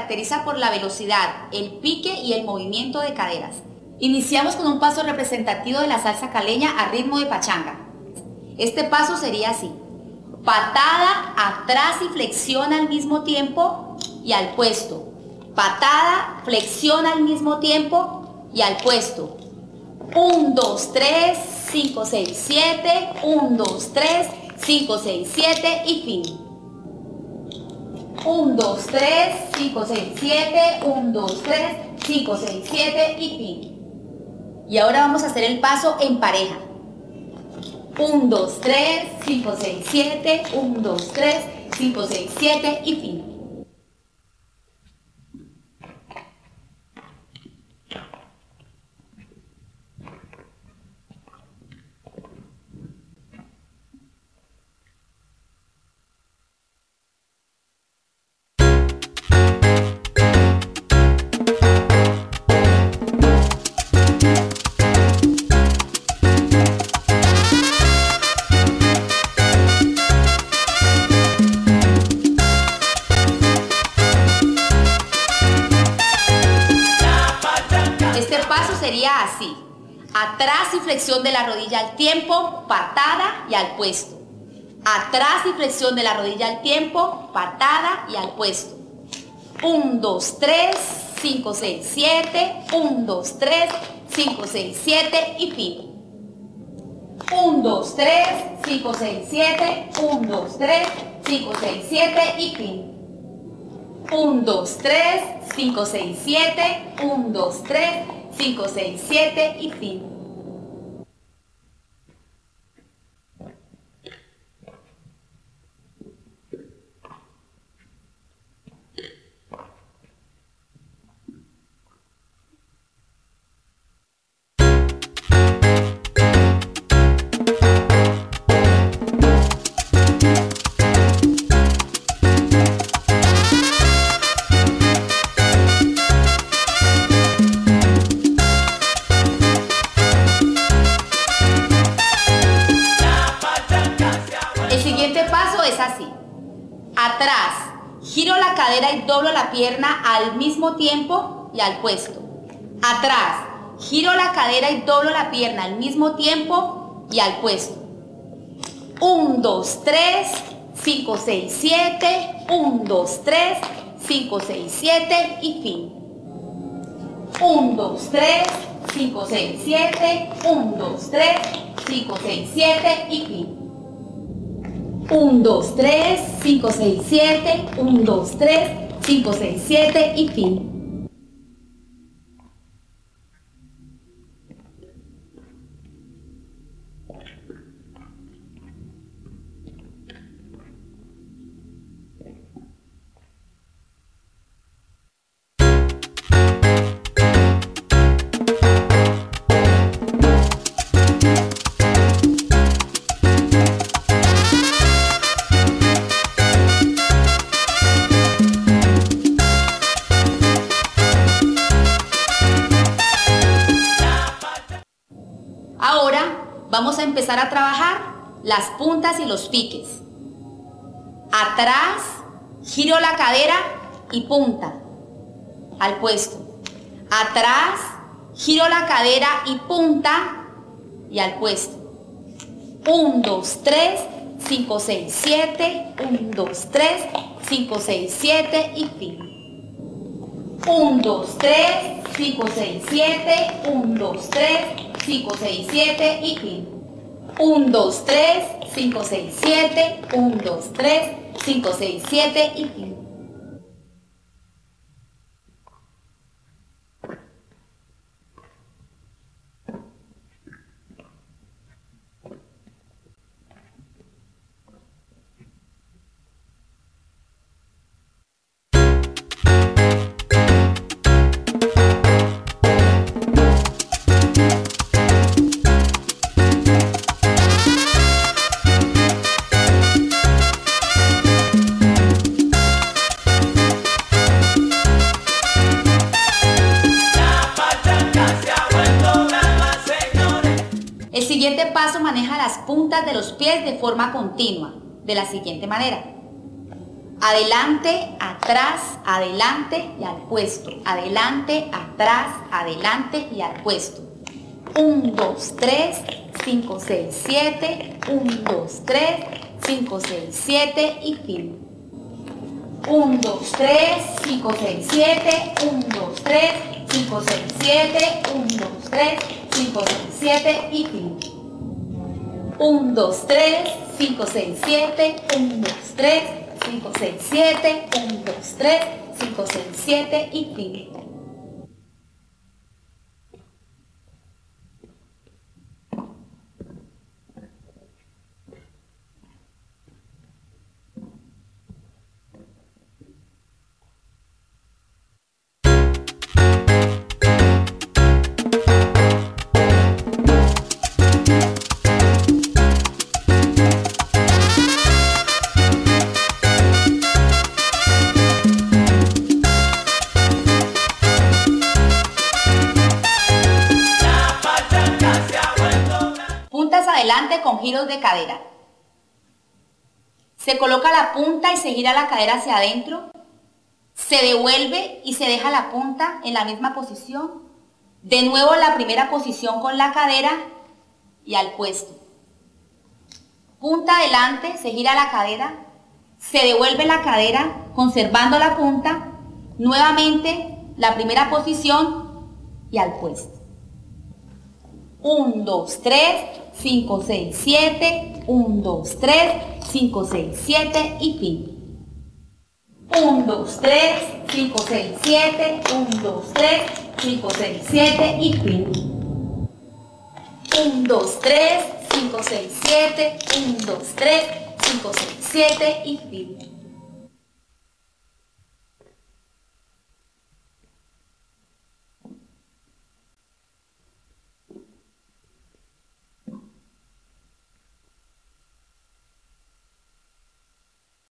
caracteriza por la velocidad, el pique y el movimiento de caderas. Iniciamos con un paso representativo de la salsa caleña a ritmo de pachanga. Este paso sería así: patada, atrás y flexión al mismo tiempo y al puesto. Patada, flexión al mismo tiempo y al puesto. 1, 2, 3, 5, 6, 7, 1, 2, 3, 5, 6, 7 y fin. 1, 2, 3, 5, 6, 7, 1, 2, 3, 5, 6, 7 y fin. Y ahora vamos a hacer el paso en pareja. 1, 2, 3, 5, 6, 7, 1, 2, 3, 5, 6, 7 y fin. Sería así: atrás y flexión de la rodilla al tiempo, patada y al puesto. Atrás y flexión de la rodilla al tiempo, patada y al puesto. 1, 2, 3, 5, 6, 7, 1, 2, 3, 5, 6, 7 y fin. 1, 2, 3, 5, 6, 7, 1, 2, 3, 5, 6, 7 y fin. 1, 2, 3, 5, 6, 7, 1, 2, 3, 5, 6, 7 y fin. Así: atrás, giro la cadera y doblo la pierna al mismo tiempo y al puesto. Atrás, giro la cadera y doblo la pierna al mismo tiempo y al puesto. 1, 2, 3, 5, 6, 7, 1, 2, 3, 5, 6, 7 y fin. 1, 2, 3, 5, 6, 7, 1, 2, 3, 5, 6, 7 y fin. 1, 2, 3, 5, 6, 7, 1, 2, 3, 5, 6, 7 y fin. Ahora vamos a empezar a trabajar las puntas y los piques. Atrás, giro la cadera y punta al puesto. Atrás, giro la cadera y punta y al puesto. 1, 2, 3, 5, 6, 7, 1, 2, 3, 5, 6, 7 y fin. 1, 2, 3, 5, 6, 7, 1, 2, 3, 5, 6, 7 y fin. 1, 2, 3, 5, 6, 7, 1, 2, 3, 5, 6, 7 y fin. El siguiente paso maneja las puntas de los pies de forma continua, de la siguiente manera. Adelante, atrás, adelante y al puesto. Adelante, atrás, adelante y al puesto. 1, 2, 3, 5, 6, 7. 1, 2, 3, 5, 6, 7 y fin. 1, 2, 3, 5, 6, 7. 1, 2, 3, 5, 6, 7. 1, 2, 3, 5, 6, 7 y fin. 1, 2, 3, 5, 6, 7. 1, 2, 3, 5, 6, 7. 1, 2, 3, 5, 6, 7 y fin. Puntas adelante con giros de cadera. Se coloca la punta y se gira la cadera hacia adentro. Se devuelve y se deja la punta en la misma posición. De nuevo la primera posición con la cadera y al puesto. Punta adelante, se gira la cadera. Se devuelve la cadera conservando la punta. Nuevamente la primera posición y al puesto. 1, 2, 3, 5, 6, 7, 1, 2, 3, 5, 6, 7 y fin. 1, 2, 3, 5, 6, 7, 1, 2, 3, 5, 6, 7 y fin. 1, 2, 3, 5, 6, 7, 1, 2, 3, 5, 6, 7 y fin.